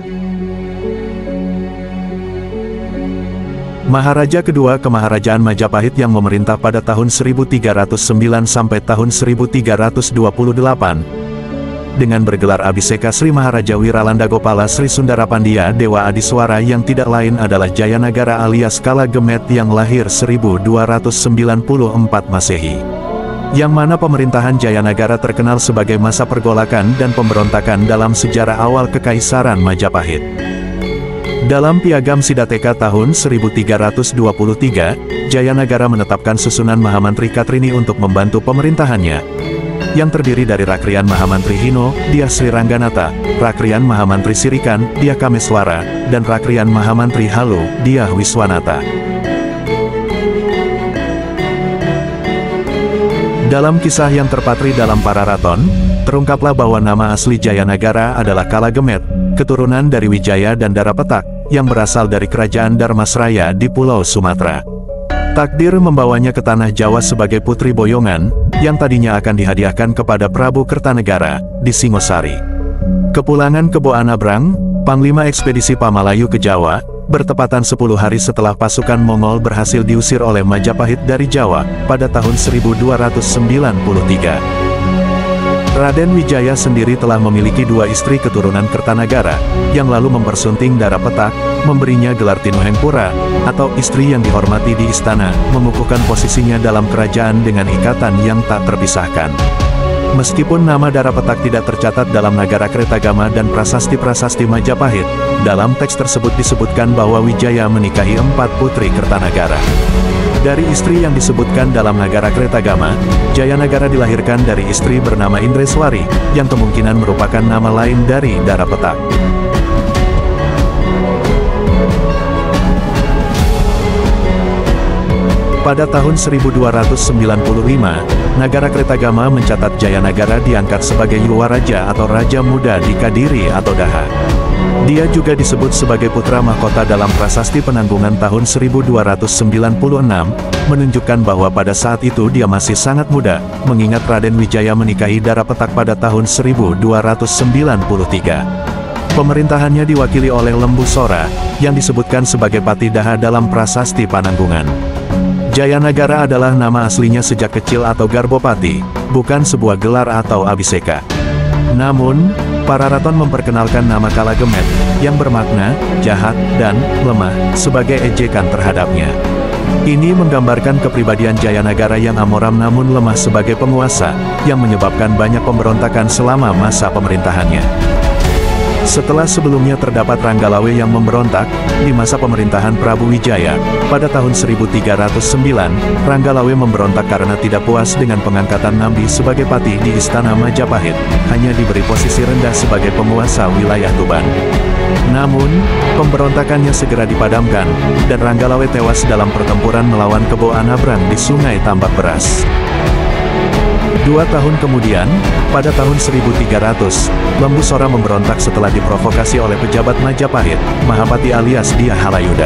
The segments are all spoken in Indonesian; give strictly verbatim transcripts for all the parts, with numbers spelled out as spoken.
Maharaja kedua Kemaharajaan Majapahit yang memerintah pada tahun seribu tiga ratus sembilan sampai tahun seribu tiga ratus dua puluh delapan. Dengan bergelar Abhiseka Sri Maharaja Wiralanda Gopala Sri Sundarapandia Dewa Adiswara yang tidak lain adalah Jayanagara alias Kala Gemet yang lahir seribu dua ratus sembilan puluh empat Masehi. Yang mana pemerintahan Jayanagara terkenal sebagai masa pergolakan dan pemberontakan dalam sejarah awal Kekaisaran Majapahit. Dalam Piagam Siddhateka tahun seribu tiga ratus dua puluh tiga, Jayanagara menetapkan susunan Mahamantri Katrini untuk membantu pemerintahannya, yang terdiri dari Rakrian Mahamantri Hino, Dyah Sri Rangganata, Rakrian Mahamantri Sirikan, Dyah Kameswara, dan Rakrian Mahamantri Halu, Dyah Wiswanata. Dalam kisah yang terpatri dalam Pararaton, terungkaplah bahwa nama asli Jayanagara adalah Kala Gemet, keturunan dari Wijaya dan Darapetak, yang berasal dari kerajaan Dharmasraya di Pulau Sumatera. Takdir membawanya ke tanah Jawa sebagai putri boyongan, yang tadinya akan dihadiahkan kepada Prabu Kertanegara, di Singosari. Kepulangan ke Bo Anabrang, Panglima Ekspedisi Pamalayu ke Jawa, bertepatan sepuluh hari setelah pasukan Mongol berhasil diusir oleh Majapahit dari Jawa, pada tahun seribu dua ratus sembilan puluh tiga. Raden Wijaya sendiri telah memiliki dua istri keturunan Kertanagara, yang lalu mempersunting Darapetak, memberinya gelar Tinuhengpura, atau istri yang dihormati di istana, mengukuhkan posisinya dalam kerajaan dengan ikatan yang tak terpisahkan. Meskipun nama Darapetak tidak tercatat dalam Nagara Kretagama dan prasasti-prasasti Majapahit, dalam teks tersebut disebutkan bahwa Wijaya menikahi empat putri Kertanagara. Dari istri yang disebutkan dalam Nagara Kretagama, Jayanagara dilahirkan dari istri bernama Indreswari, yang kemungkinan merupakan nama lain dari Darapetak. Pada tahun seribu dua ratus sembilan puluh lima, Nagara Kretagama mencatat Jayanagara diangkat sebagai Yuwaraja atau Raja Muda di Kadiri atau Daha. Dia juga disebut sebagai putra mahkota dalam prasasti Penanggungan tahun seribu dua ratus sembilan puluh enam, menunjukkan bahwa pada saat itu dia masih sangat muda, mengingat Raden Wijaya menikahi Darapetak pada tahun seribu dua ratus sembilan puluh tiga. Pemerintahannya diwakili oleh Lembu Sora, yang disebutkan sebagai Patih Daha dalam prasasti Pananggungan. Jayanagara adalah nama aslinya sejak kecil atau Garbopati, bukan sebuah gelar atau abhiseka. Namun, Pararaton memperkenalkan nama Kala Gemet, yang bermakna jahat dan lemah, sebagai ejekan terhadapnya. Ini menggambarkan kepribadian Jayanagara yang amoram namun lemah sebagai penguasa, yang menyebabkan banyak pemberontakan selama masa pemerintahannya. Setelah sebelumnya terdapat Ranggalawe yang memberontak, di masa pemerintahan Prabu Wijaya, pada tahun seribu tiga ratus sembilan, Ranggalawe memberontak karena tidak puas dengan pengangkatan Nambi sebagai patih di Istana Majapahit, hanya diberi posisi rendah sebagai penguasa wilayah Tuban. Namun, pemberontakannya segera dipadamkan, dan Ranggalawe tewas dalam pertempuran melawan Kebo Anabrang di Sungai Tambak Beras. Dua tahun kemudian, pada tahun seribu tiga ratus, Lembu Sora memberontak setelah diprovokasi oleh pejabat Majapahit, Mahapati alias Dyah Halayuda.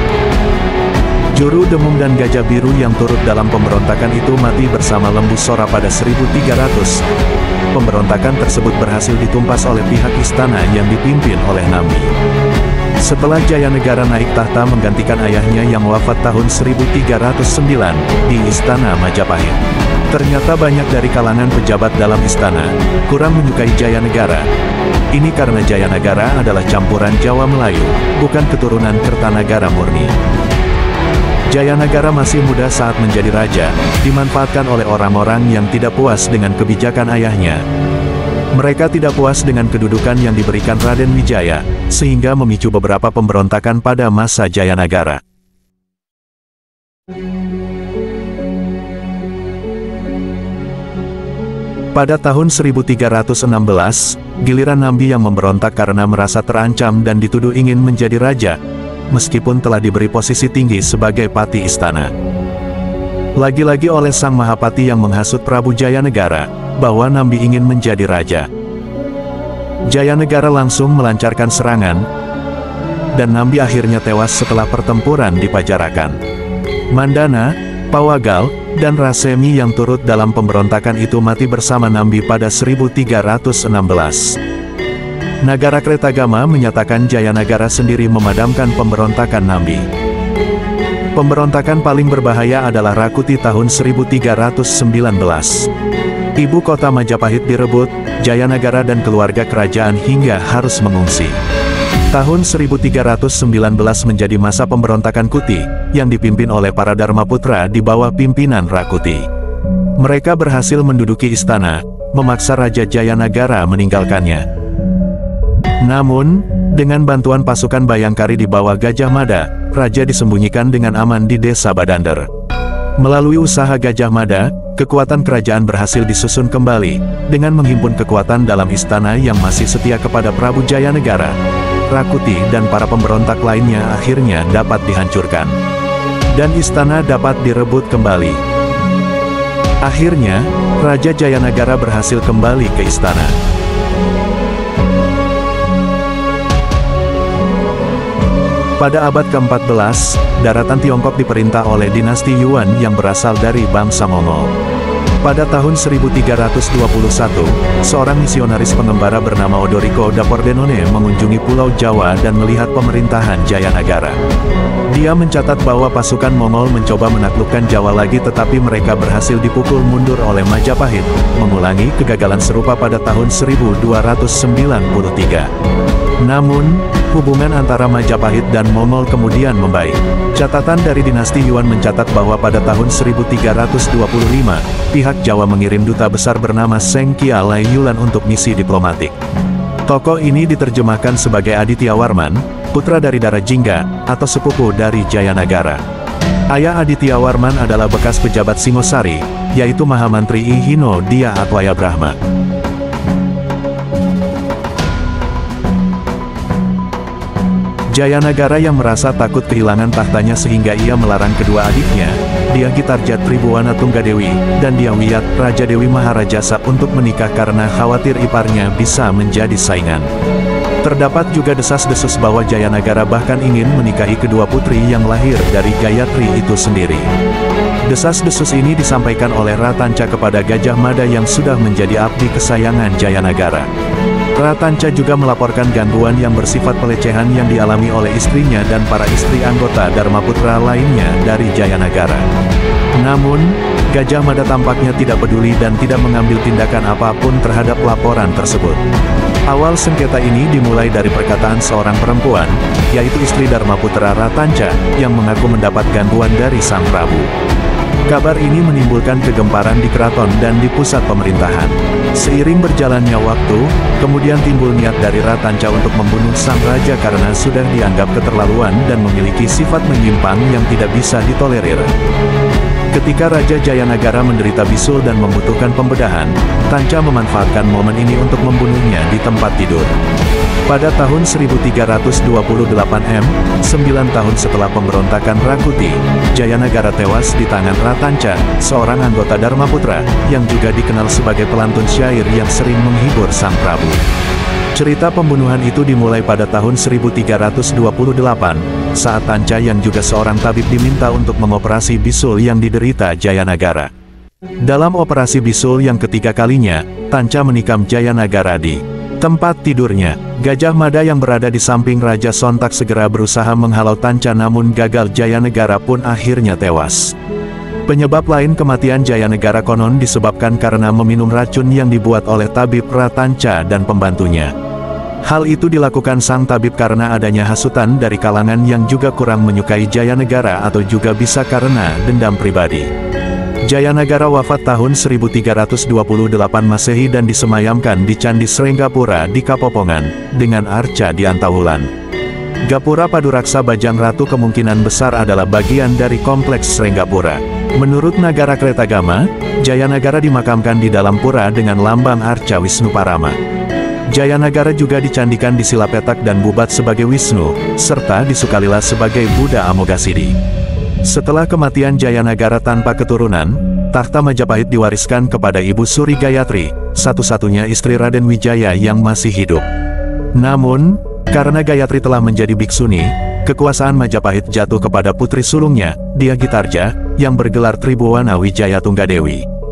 Juru Demung dan Gajah Biru yang turut dalam pemberontakan itu mati bersama Lembu Sora pada seribu tiga ratus. Pemberontakan tersebut berhasil ditumpas oleh pihak istana yang dipimpin oleh Nambi. Setelah Jayanegara naik tahta menggantikan ayahnya yang wafat tahun seribu tiga ratus sembilan, di Istana Majapahit. Ternyata banyak dari kalangan pejabat dalam istana, kurang menyukai Jayanegara. Ini karena Jayanegara adalah campuran Jawa Melayu, bukan keturunan Kertanagara murni. Jayanegara masih muda saat menjadi raja, dimanfaatkan oleh orang-orang yang tidak puas dengan kebijakan ayahnya. Mereka tidak puas dengan kedudukan yang diberikan Raden Wijaya, sehingga memicu beberapa pemberontakan pada masa Jayanegara. Pada tahun seribu tiga ratus enam belas, giliran Nambi yang memberontak karena merasa terancam dan dituduh ingin menjadi raja, meskipun telah diberi posisi tinggi sebagai patih istana. Lagi-lagi oleh Sang Mahapati yang menghasut Prabu Jayanegara, bahwa Nambi ingin menjadi raja. Jayanegara langsung melancarkan serangan, dan Nambi akhirnya tewas setelah pertempuran di Pajarakan. Mandana, Pawagal, dan Rasemi yang turut dalam pemberontakan itu mati bersama Nambi pada seribu tiga ratus enam belas. Nagarakretagama menyatakan Jayanagara sendiri memadamkan pemberontakan Nambi. Pemberontakan paling berbahaya adalah Rakuti tahun seribu tiga ratus sembilan belas. Ibu kota Majapahit direbut, Jayanagara dan keluarga kerajaan hingga harus mengungsi. Tahun seribu tiga ratus sembilan belas menjadi masa pemberontakan Kuti, yang dipimpin oleh para Dharmaputra di bawah pimpinan Rakuti. Mereka berhasil menduduki istana, memaksa Raja Jayanagara meninggalkannya. Namun, dengan bantuan pasukan Bayangkari di bawah Gajah Mada, Raja disembunyikan dengan aman di desa Badander. Melalui usaha Gajah Mada, kekuatan kerajaan berhasil disusun kembali, dengan menghimpun kekuatan dalam istana yang masih setia kepada Prabu Jayanegara. Rakuti dan para pemberontak lainnya akhirnya dapat dihancurkan. Dan istana dapat direbut kembali. Akhirnya, Raja Jayanagara berhasil kembali ke istana. Pada abad keempat belas, daratan Tiongkok diperintah oleh dinasti Yuan yang berasal dari bangsa Mongol. Pada tahun seribu tiga ratus dua puluh satu, seorang misionaris pengembara bernama Odoriko da Pordenone mengunjungi Pulau Jawa dan melihat pemerintahan Jayanagara. Dia mencatat bahwa pasukan Mongol mencoba menaklukkan Jawa lagi tetapi mereka berhasil dipukul mundur oleh Majapahit, mengulangi kegagalan serupa pada tahun seribu dua ratus sembilan puluh tiga. Namun, hubungan antara Majapahit dan Mongol kemudian membaik. Catatan dari dinasti Yuan mencatat bahwa pada tahun seribu tiga ratus dua puluh lima, pihak Jawa mengirim duta besar bernama Seng Kia Lai Yulan untuk misi diplomatik. Tokoh ini diterjemahkan sebagai Aditya Warman, putra dari Dara Jingga, atau sepupu dari Jayanagara. Ayah Aditya Warman adalah bekas pejabat Singosari, yaitu Mahamantri I Hino Dia Atwaya Brahma. Jayanagara yang merasa takut kehilangan tahtanya sehingga ia melarang kedua adiknya, Dia Gitarja Tribuwana Tunggadewi, dan Dia Wiyat Raja Dewi Maharajasa untuk menikah karena khawatir iparnya bisa menjadi saingan. Terdapat juga desas-desus bahwa Jayanagara bahkan ingin menikahi kedua putri yang lahir dari Gayatri itu sendiri. Desas-desus ini disampaikan oleh Ratanca kepada Gajah Mada yang sudah menjadi abdi kesayangan Jayanagara. Ratanca juga melaporkan gangguan yang bersifat pelecehan yang dialami oleh istrinya dan para istri anggota Dharmaputra lainnya dari Jayanagara. Namun, Gajah Mada tampaknya tidak peduli dan tidak mengambil tindakan apapun terhadap laporan tersebut. Awal sengketa ini dimulai dari perkataan seorang perempuan, yaitu istri Dharmaputra Ratanca, yang mengaku mendapat gangguan dari sang prabu. Kabar ini menimbulkan kegemparan di keraton dan di pusat pemerintahan. Seiring berjalannya waktu, kemudian timbul niat dari Ratanca untuk membunuh sang raja karena sudah dianggap keterlaluan dan memiliki sifat menyimpang yang tidak bisa ditolerir. Ketika Raja Jayanagara menderita bisul dan membutuhkan pembedahan, Tanca memanfaatkan momen ini untuk membunuhnya di tempat tidur. Pada tahun seribu tiga ratus dua puluh delapan M, sembilan tahun setelah pemberontakan Rakuti, Jayanagara tewas di tangan Ratanca, seorang anggota Dharmaputra, yang juga dikenal sebagai pelantun syair yang sering menghibur sang prabu. Cerita pembunuhan itu dimulai pada tahun seribu tiga ratus dua puluh delapan, saat Tanca yang juga seorang tabib diminta untuk mengoperasi bisul yang diderita Jayanagara. Dalam operasi bisul yang ketiga kalinya, Tanca menikam Jayanagara di tempat tidurnya. Gajah Mada yang berada di samping Raja sontak segera berusaha menghalau Tanca namun gagal. Jayanagara pun akhirnya tewas. Penyebab lain kematian Jayanagara konon disebabkan karena meminum racun yang dibuat oleh tabib Ratanca dan pembantunya. Hal itu dilakukan sang tabib karena adanya hasutan dari kalangan yang juga kurang menyukai Jayanagara atau juga bisa karena dendam pribadi. Jayanagara wafat tahun seribu tiga ratus dua puluh delapan Masehi dan disemayamkan di Candi Srenggapura di Kapopongan, dengan arca di Antawulan. Gapura Paduraksa Bajang Ratu kemungkinan besar adalah bagian dari kompleks Srenggapura. Menurut Nagarakretagama, Jayanagara dimakamkan di dalam pura dengan lambang arca Wisnu Parama. Jayanagara juga dicandikan di Silapetak dan Bubat sebagai Wisnu, serta di Sukalila sebagai Buddha Amoghasiddhi. Setelah kematian Jayanagara tanpa keturunan, tahta Majapahit diwariskan kepada Ibu Suri Gayatri, satu-satunya istri Raden Wijaya yang masih hidup. Namun, karena Gayatri telah menjadi biksuni, kekuasaan Majapahit jatuh kepada putri sulungnya, Dia Gitarja, yang bergelar Tribuwana Wijaya Tunggadewi.